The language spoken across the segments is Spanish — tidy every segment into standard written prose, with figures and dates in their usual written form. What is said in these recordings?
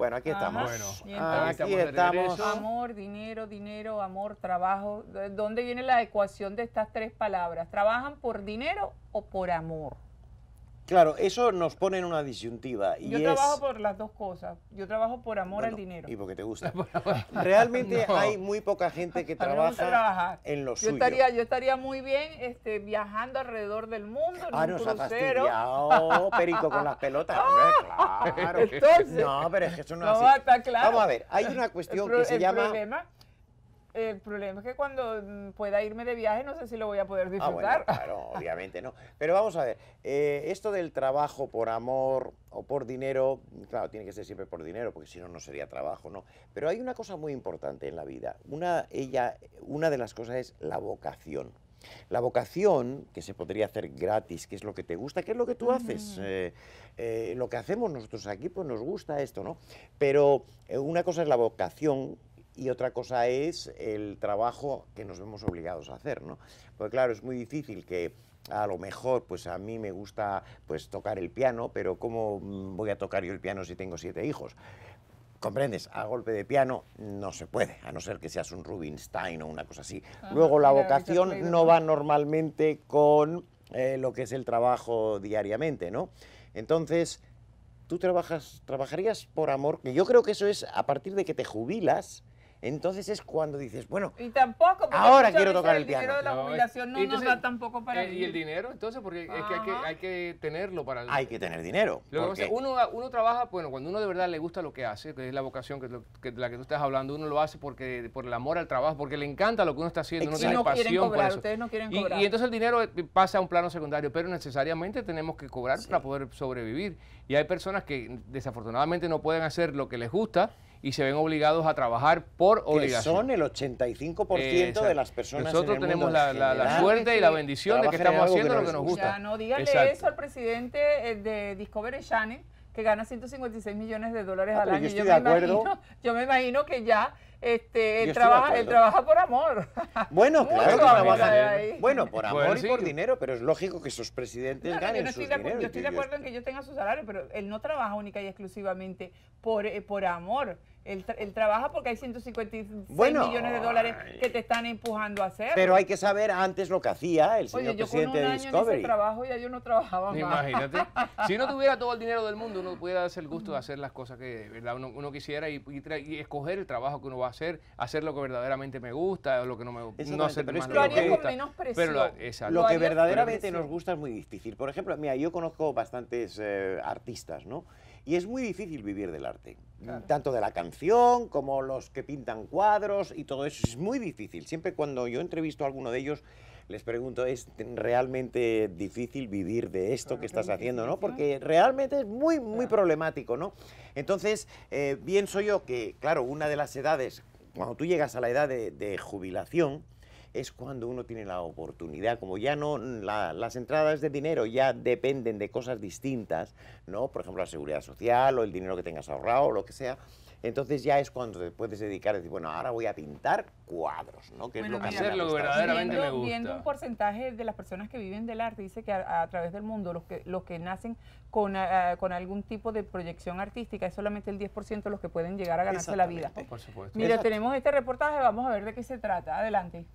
Bueno, aquí estamos. Bueno, Y entonces, Aquí estamos. amor, dinero, dinero, amor, trabajo. ¿De dónde viene la ecuación de estas tres palabras? ¿Trabajan por dinero o por amor? Claro, eso nos pone en una disyuntiva. Yo y trabajo es, por las dos cosas. Yo trabajo por amor bueno, al dinero. y porque te gusta. Realmente No. hay muy poca gente que A mí me gusta trabaja trabajar. en lo Yo suyo. estaría muy bien viajando alrededor del mundo en un Nos ha crucero. fastidiado, Perico, con las pelotas. Hombre, claro. Entonces, No, pero es que eso no no, es así. está claro. Vamos a ver, hay una cuestión que se llama... El problema es que cuando pueda irme de viaje no sé si lo voy a poder Bueno, disfrutar. claro, obviamente no. Pero vamos a ver, esto del trabajo por amor o por dinero, claro, tiene que ser siempre por dinero, porque si no, no sería trabajo, ¿no? Pero hay una cosa muy importante en la vida. Una de las cosas es la vocación. La vocación, que se podría hacer gratis, que es lo que te gusta, que es lo que tú haces. Lo que hacemos nosotros aquí, pues nos gusta esto, ¿no? Pero una cosa es la vocación, y otra cosa es el trabajo que nos vemos obligados a hacer, ¿no? Porque claro, es muy difícil que a lo mejor, pues a mí me gusta pues tocar el piano, pero ¿cómo voy a tocar yo el piano si tengo 7 hijos? ¿Comprendes? A golpe de piano no se puede, a no ser que seas un Rubinstein o una cosa así. Luego la vocación no va normalmente con lo que es el trabajo diariamente, ¿no? Entonces, tú trabajarías por amor, que yo creo que eso es a partir de que te jubilas. Entonces es cuando dices, bueno, y tampoco, porque ahora muchas quiero veces tocar el el dinero piano. de la No, jubilación no nos entonces, da tampoco para ¿y vivir. el dinero? Entonces, porque es que hay que tenerlo para... Hay que tener dinero. Lo que porque- pasa es uno trabaja, bueno, cuando uno de verdad le gusta lo que hace, que es la vocación de la que tú estás hablando, uno lo hace por el amor al trabajo, porque le encanta lo que uno está haciendo, uno Y tiene no quieren pasión por cobrar, eso. ustedes no quieren Y cobrar. entonces el dinero pasa a un plano secundario, pero necesariamente tenemos que cobrar para poder sobrevivir. Y hay personas que desafortunadamente no pueden hacer lo que les gusta y se ven obligados a trabajar por que obligación. son el 85% de las personas Nosotros en el tenemos mundo en la general. suerte y la bendición de que trabajan en estamos algo que haciendo no lo que les nos gusta. gusta. Ya, no, díganle Exacto. eso al presidente de Discovery Channel, que gana 156 millones de dólares al pero año. yo estoy de acuerdo. Yo me imagino que ya él estoy de trabaja acuerdo. por amor. Bueno, Mucho claro que amor trabajan. hay ahí. Bueno, por amor Bueno, y sí. por dinero, pero es lógico que esos presidentes No, ganen yo sus estoy dineros. yo estoy de acuerdo en que ellos tengan su salario, pero él no trabaja única y exclusivamente por amor. Él trabaja porque hay 156 millones de dólares que te están empujando a hacer. Pero hay que saber antes lo que hacía el señor Oye, yo con un presidente de año en ese Discovery. trabajo ya yo no trabajaba más. Imagínate. Si uno tuviera todo el dinero del mundo, uno pudiera darse el gusto de hacer las cosas que de verdad uno quisiera y escoger el trabajo que uno va a hacer lo que verdaderamente me gusta, o lo que no me gusta. No Exactamente, hacer pero más es lo que que lo me haría con gusta. menos presión. Pero exacto. Lo que haría verdaderamente presión. nos gusta es muy difícil. Por ejemplo, mira, yo conozco bastantes artistas, ¿no? Y es muy difícil vivir del arte. Tanto de la canción como los que pintan cuadros y todo eso. Es muy difícil. Siempre cuando yo entrevisto a alguno de ellos, les pregunto, ¿es realmente difícil vivir de esto que estás haciendo, no? Porque realmente es muy, muy problemático, ¿no? Entonces, pienso yo que, claro, una de las edades, cuando tú llegas a la edad de jubilación, es cuando uno tiene la oportunidad, como ya no, las entradas de dinero ya dependen de cosas distintas, ¿no? Por ejemplo, la seguridad social o el dinero que tengas ahorrado o lo que sea. Entonces ya es cuando te puedes dedicar a decir, bueno, ahora voy a pintar cuadros, ¿no? Que Bueno, es lo que mira, a mí me hacer lo que gusta. verdaderamente me gusta. Viendo un porcentaje de las personas que viven del arte, dice que a través del mundo, los que nacen con algún tipo de proyección artística, es solamente el 10% los que pueden llegar a ganarse la vida. Exactamente. Por supuesto. Mira, Exacto. tenemos este reportaje, vamos a ver de qué se trata. Adelante.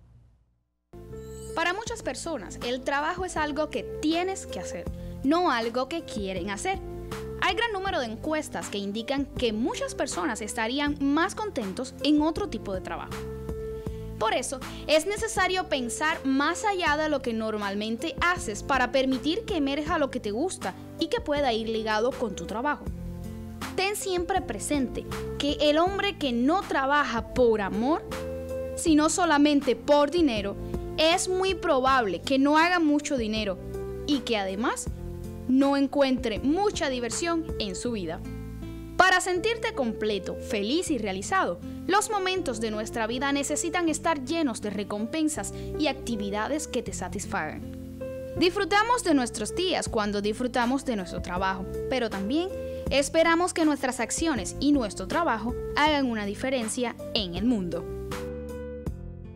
Para muchas personas, el trabajo es algo que tienes que hacer, no algo que quieren hacer. Hay gran número de encuestas que indican que muchas personas estarían más contentos en otro tipo de trabajo. Por eso, es necesario pensar más allá de lo que normalmente haces para permitir que emerja lo que te gusta y que pueda ir ligado con tu trabajo. Ten siempre presente que el hombre que no trabaja por amor, sino solamente por dinero, es muy probable que no haga mucho dinero y que además no encuentre mucha diversión en su vida. Para sentirte completo, feliz y realizado, los momentos de nuestra vida necesitan estar llenos de recompensas y actividades que te satisfagan. Disfrutamos de nuestros días cuando disfrutamos de nuestro trabajo, pero también esperamos que nuestras acciones y nuestro trabajo hagan una diferencia en el mundo.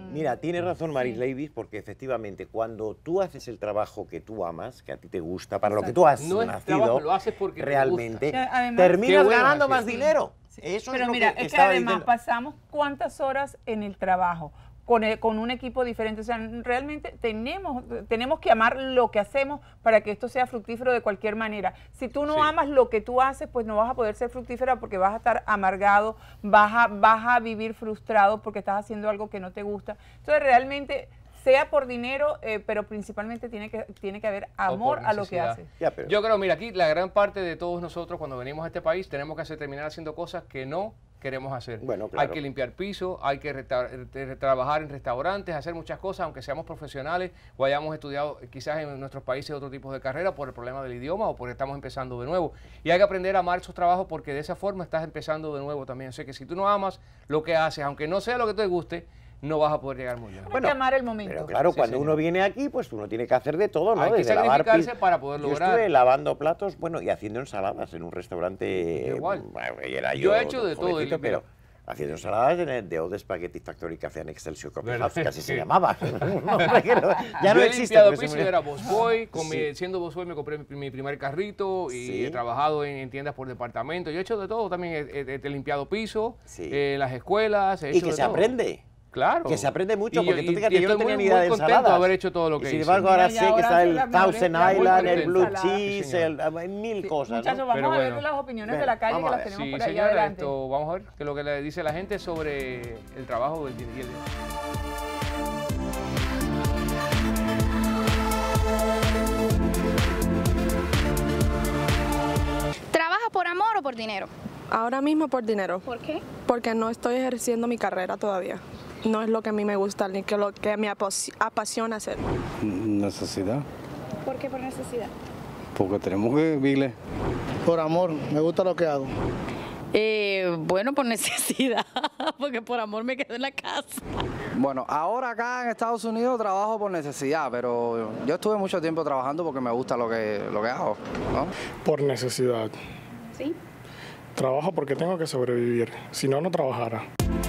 Mira, tiene razón Maris Levis, porque efectivamente cuando tú haces el trabajo que tú amas, que a ti te gusta, para lo que tú has No es nacido, trabajo, lo haces porque te realmente gusta. Además, terminas qué bueno ganando así. más dinero. Sí. Eso Pero es lo mira, que es que estaba además diciendo. pasamos cuántas horas en el trabajo con un equipo diferente. O sea, realmente tenemos que amar lo que hacemos para que esto sea fructífero de cualquier manera. Si tú no Sí. amas lo que tú haces, pues no vas a poder ser fructífera porque vas a estar amargado, vas a vivir frustrado porque estás haciendo algo que no te gusta. Entonces, realmente, sea por dinero, pero principalmente tiene que haber amor a lo que necesidad. haces. Ya, pero- Yo creo, mira, aquí la gran parte de todos nosotros cuando venimos a este país tenemos que terminar haciendo cosas que no queremos hacer. Bueno, Hay claro. que limpiar pisos, hay que trabajar en restaurantes, hacer muchas cosas, aunque seamos profesionales o hayamos estudiado quizás en nuestros países otro tipo de carrera por el problema del idioma o porque estamos empezando de nuevo. Y hay que aprender a amar esos trabajos porque de esa forma estás empezando de nuevo también. O sea que si tú no amas lo que haces, aunque no sea lo que te guste, no vas a poder llegar muy lejos. Hay que amar el momento. Pero claro, Sí, cuando señor. uno viene aquí, pues uno tiene que hacer de todo, ¿no? Hay que Desde lavar sacrificarse pisos. para poder Yo lograr. estuve lavando platos, bueno, y haciendo ensaladas en un restaurante. Igual. Bueno, y era Yo he hecho de todo, jovencito, mira. pero haciendo ensaladas en el The Old Spaghetti Factory Café en Excelsior Coffee ¿Verdad? House, casi se Sí. llamaba. Un nombre que ya no Yo he existe. limpiado porque se piso, murió. yo era busboy, Sí. siendo busboy me compré mi primer carrito y Sí. he trabajado en tiendas por departamento. Yo he hecho de todo también, he limpiado piso, Sí. las escuelas, he Y hecho que de se todo. aprende. Claro. Que se aprende mucho, Y porque tú fíjate, yo no estoy tenía muy, ni idea muy de contento ensaladas. de haber hecho todo lo que Y sin hice. embargo, ahora Mira, y sé que ahora está son el las mejores, Thousand las Island, mejores el Blue ensaladas. Cheese, Sí, señor. hay mil cosas, ¿no? Muchachos, vamos Pero a ver bueno. las opiniones Ven, de la calle que vamos a las ver. tenemos Sí, por ahí señora, adelante. vamos a ver qué es lo que le dice la gente sobre el trabajo del día. ¿Trabajas por amor o por dinero? Ahora mismo por dinero, ¿Por qué? porque no estoy ejerciendo mi carrera todavía. No es lo que a mí me gusta ni que lo que me apasiona hacer. Necesidad, ¿Por qué por necesidad? porque tenemos que vivirle. Por amor, me gusta lo que hago. Bueno, por necesidad, porque por amor me quedo en la casa. Bueno, ahora acá en Estados Unidos trabajo por necesidad, pero yo estuve mucho tiempo trabajando porque me gusta lo que hago, ¿no? Por necesidad. ¿Sí? Trabajo porque tengo que sobrevivir. Si no, no trabajara.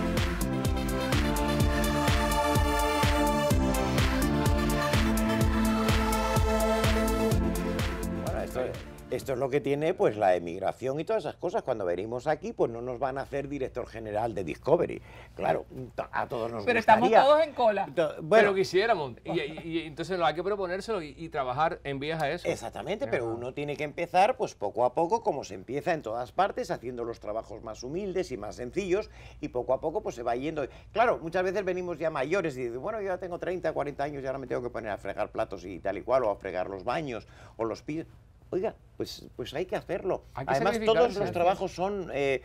Bueno, esto es lo que tiene pues la emigración y todas esas cosas. Cuando venimos aquí, pues no nos van a hacer director general de Discovery. Claro, a todos nos Pero gustaría. estamos todos en cola. Pero Bueno, quisiéramos. Y entonces hay que proponérselo y trabajar en vías a eso. exactamente, pero uno tiene que empezar pues poco a poco, como se empieza en todas partes, haciendo los trabajos más humildes y más sencillos, y poco a poco pues se va yendo. Claro, muchas veces venimos ya mayores y dicen, bueno, yo ya tengo 30, 40 años y ahora me tengo que poner a fregar platos y tal y cual, o a fregar los baños o los pisos. Oiga, pues hay que hacerlo. Hay que Además, todos sacrificarse. los trabajos son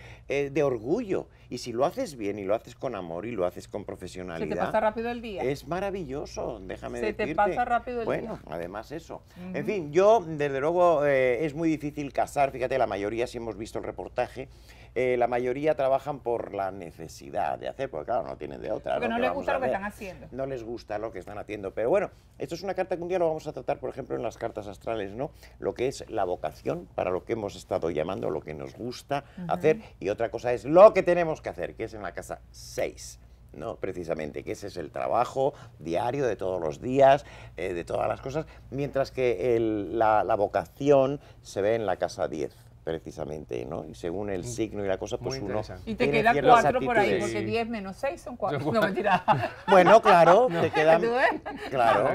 de orgullo, y si lo haces bien y lo haces con amor y lo haces con Se profesionalidad, te pasa rápido el día. es maravilloso, déjame Se te decirte. pasa rápido el Bueno, día. además eso. En fin, yo, desde luego, es muy difícil casar. Fíjate, la mayoría, si hemos visto el reportaje, la mayoría trabajan por la necesidad de hacer, porque claro, no tienen de otra. Porque no ¿Qué les vamos gusta a lo que hacer? están haciendo. No les gusta lo que están haciendo. Pero bueno, esto es una carta que un día lo vamos a tratar, por ejemplo, en las cartas astrales, ¿no? Lo que es la vocación, para lo que hemos estado llamando, lo que nos gusta hacer, y otra cosa es lo que tenemos que hacer, que es en la casa 6. ¿No? Precisamente, que ese es el trabajo diario de todos los días, de todas las cosas, mientras que la vocación se ve en la casa 10, precisamente, ¿no? Y según el signo y la cosa, pues Muy uno interesante. Y te tiene queda ciertas 4 por ahí, actitudes. porque Sí. 10 menos 6 son 4. Son No, mentira. Bueno, claro, te quedan... ¿Tú ves? Claro.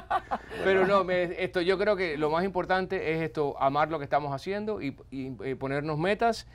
Pero no, yo creo que lo más importante es esto, amar lo que estamos haciendo y ponernos metas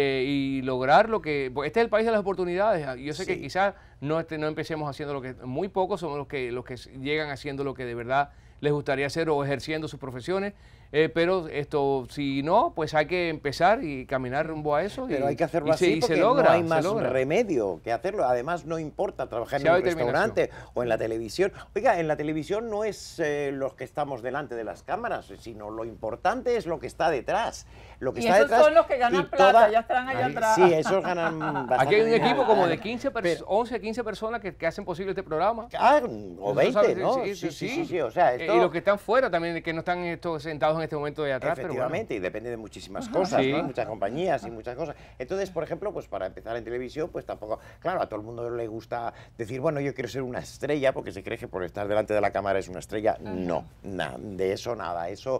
y lograr lo que... Porque este es el país de las oportunidades. Yo sé que Sí. quizás no empecemos haciendo lo que... Muy pocos somos los que llegan haciendo lo que de verdad les gustaría hacer o ejerciendo sus profesiones. Pero si no, pues hay que empezar y caminar rumbo a eso. Pero hay que hacerlo y así porque logra, no hay se más logra. remedio que hacerlo. Además, no importa trabajar Sí en un hay determinación. restaurante o en la televisión. Oiga, en la televisión no es los que estamos delante de las cámaras, sino lo importante es lo que está detrás. Lo que Y está esos detrás son los que ganan y plata, ya estarán allá Ahí- atrás. Sí, esos ganan bastante Aquí hay un dinero. equipo como de 11, 15 personas que hacen posible este programa. Ah, o Eso 20, sabes, ¿no? sí. O sea, Y esto... los que están fuera también, que no están sentados en este momento de atrás, pero bueno. Efectivamente, y depende de muchísimas cosas, Sí. ¿no? Muchas compañías y muchas cosas. Entonces, por ejemplo, pues para empezar en televisión, pues tampoco, claro, a todo el mundo le gusta decir, bueno, yo quiero ser una estrella, porque se cree que por estar delante de la cámara es una estrella. No, de eso nada. Eso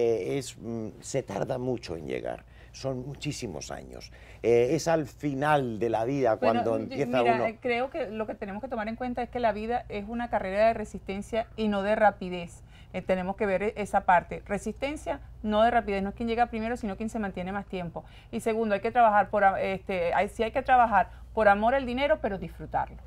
se tarda mucho en llegar. Son muchísimos años. Es al final de la vida cuando Bueno, empieza mira, uno... creo que lo que tenemos que tomar en cuenta es que la vida es una carrera de resistencia y no de rapidez. Tenemos que ver esa parte. Resistencia, no de rapidez. No es quien llega primero, sino quien se mantiene más tiempo. Y segundo, hay que trabajar sí hay que trabajar por amor al dinero, pero disfrutarlo.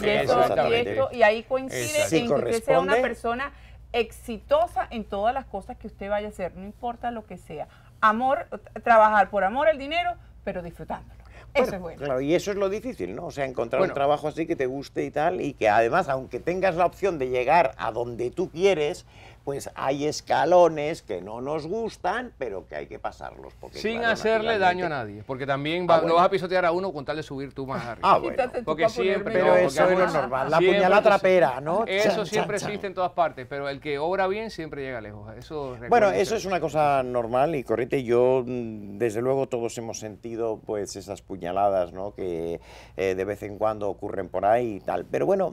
Y ahí coincide en que usted sea una persona exitosa en todas las cosas que usted vaya a hacer, no importa lo que sea. Trabajar por amor al dinero, pero disfrutándolo. Eso es bueno. Claro, y eso es lo difícil, ¿no? O sea, encontrar un trabajo así que te guste y tal, y que además, aunque tengas la opción de llegar a donde tú quieres, pues hay escalones que no nos gustan, pero que hay que pasarlos. Porque, sin claro, hacerle daño a nadie, porque también no vas a pisotear a uno con tal de subir tú más arriba. Bueno. Porque siempre, pero eso es lo normal, la puñalada trapera, ¿no? Eso siempre existe en todas partes, pero el que obra bien siempre llega lejos. Bueno, eso es una cosa normal y corriente. Yo, desde luego, todos hemos sentido pues esas puñaladas, ¿no? Que de vez en cuando ocurren por ahí y tal. Pero bueno,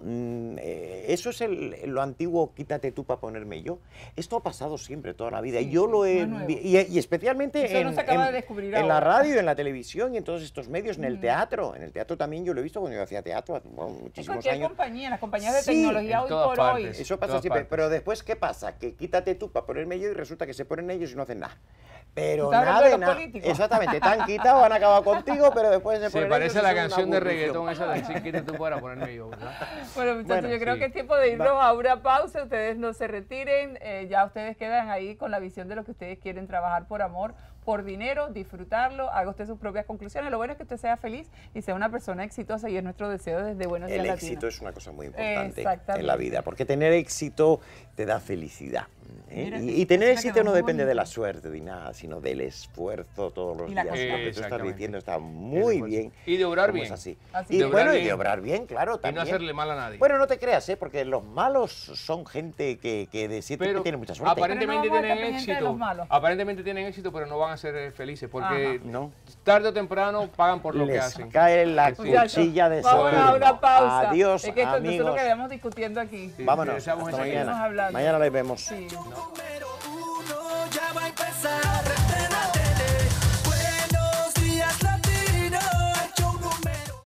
eso es lo antiguo, quítate tú para ponerme yo. Esto ha pasado siempre, toda la vida. Sí, yo lo he... Y especialmente en la radio, en la televisión y en todos estos medios, en el teatro. En el teatro también yo lo he visto cuando yo hacía teatro, muchísimos años. Compañía, las compañías de tecnología hoy por hoy. Eso pasa siempre. Pero después, ¿qué pasa? Que quítate tú para ponerme yo y resulta que se ponen ellos y no hacen nada. Pero nada de nada. Exactamente, te han quitado, han acabado contigo, pero después se ponen. Se parece a la canción de reggaetón esa de decir quítate tú para ponerme yo, ¿verdad? Bueno, muchachos, yo creo que es tiempo de irnos a una pausa. Ustedes no se retiren, ya ustedes quedan ahí con la visión de lo que ustedes quieren, trabajar por amor, por dinero, disfrutarlo, haga usted sus propias conclusiones. Lo bueno es que usted sea feliz y sea una persona exitosa, y es nuestro deseo desde Buenos Días Latino. El éxito es una cosa muy importante en la vida, porque tener éxito te da felicidad. Y tener éxito no depende de la suerte ni nada, sino del esfuerzo todos los días. Lo que tú estás diciendo está muy bien. Y de obrar bien. Es así. Y bueno, y de obrar bien, claro, también. Y no hacerle mal a nadie. Bueno, no te creas, porque los malos son gente que de cierto que tiene mucha suerte. Aparentemente tienen éxito. Aparentemente tienen éxito, pero no van a ser felices, porque tarde o temprano pagan por lo que hacen. Cae en la cuchilla de Vamos a una pausa. Adiós, es que esto amigos. es lo que habíamos discutiendo aquí. Vámonos, hasta mañana. Mañana les vemos. Sí. Número 1 ya va a empezar.